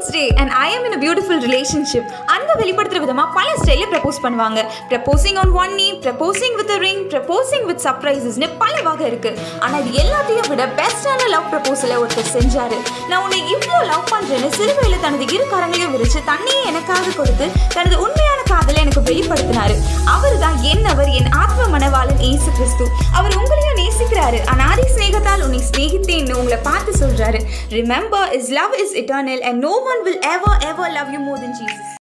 Valentine's Day and I am in a beautiful relationship. அன்பை வெளிப்படுத்துற விதமா பல ஸ்டைல்ல ப்ரப்போஸ் பண்ணுவாங்க. Proposing on one knee, proposing with a ring, proposing with surprises னு பல வகை இருக்கு. ஆனா இது எல்லாத்தையும் விட பெஸ்டான லவ் ப்ரப்போசலை ஒருத்தர் செஞ்சாரு. நான் உன்னை இவ்ளோ லவ் பண்றேன்னு சிறுவையில தனது இரு கரங்களையும் விரிச்சு தன்னையே எனக்காக கொடுத்து தனது உண்மையான காதலை எனக்கு வெளிப்படுத்தினாரு. அவர்தான் என்னவர், என் ஆத்ம மணவாளன் இயேசு கிறிஸ்து. அவர் உங்களையும் நேசிக்கிறாரு. அநாதி சிநேகத்தால் உன்னை சிநேகித்தேன்னு உங்களை பார்த்து சொல்றாரு. Remember, his love is eternal and no one will ever love you more than Jesus.